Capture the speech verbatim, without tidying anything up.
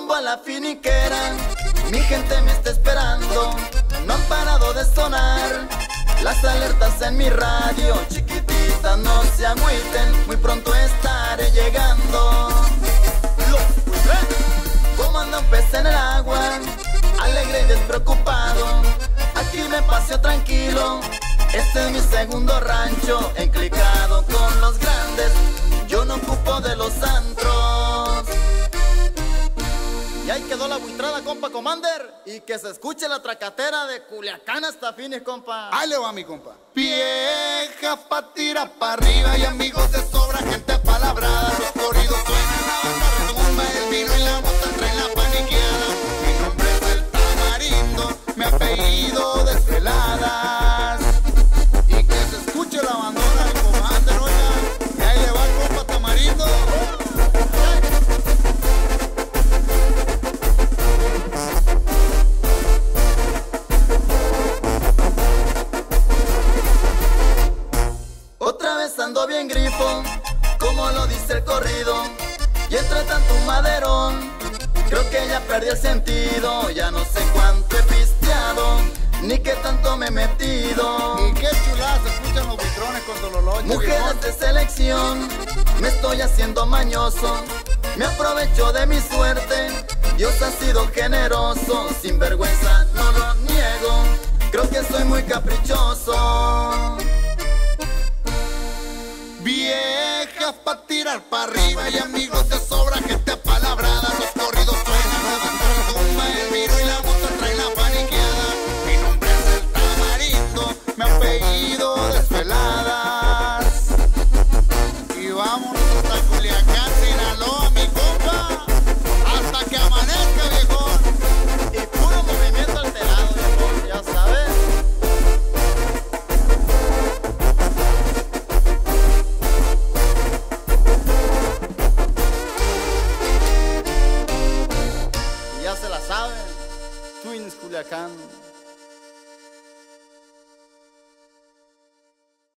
Rumbo a la finiquera, mi gente me está esperando. No han parado de sonar las alertas en mi radio. Chiquititas, no se agüiten, muy pronto estaré llegando. Como anda un pez en el agua, alegre y despreocupado, aquí me paseo tranquilo. Este es mi segundo rancho, enclicado con los grandes. Yo no ocupo de los antros. Y ahí quedó la buitrada, compa Commander. Y que se escuche la tracatera de Culiacán hasta Fines, compa. Ahí le va, mi compa. Vieja pa' tirar pa' arriba y amigos de sobra, gente apalabrada. Los corridos suenan, la banda retumba, el vino y la bota traen la paniqueada. Mi nombre es el Tamarindo, mi apellido Desveladas. Y que se escuche la bandona del Commander, oiga. Y ahí le va el compa Tamarindo. Otra vez ando bien grifo, como lo dice el corrido. Y entre tanto un maderón, creo que ya perdí el sentido. Ya no sé cuánto he pisteado, ni qué tanto me he metido. Y qué chulada se escuchan los vitrones con Dololoche. Mujeres de selección, me estoy haciendo mañoso. Me aprovecho de mi suerte, Dios ha sido generoso. Sin vergüenza, no lo niego, creo que soy muy caprichoso. Viejas pa' tirar pa' arriba y amigos de sobra, gente apalabrada. Los corridos suenan, tumba el vino y la bota trae la paniqueada. Mi nombre es el Tamarindo, mi apellido Desveladas. Y vámonos hasta Culiacán, Sinaloa, mi compa, hasta que amanezca, viejón. Y puro movimiento alterado, viejo, ya sabes. Ya se la saben, Twins Culiacán.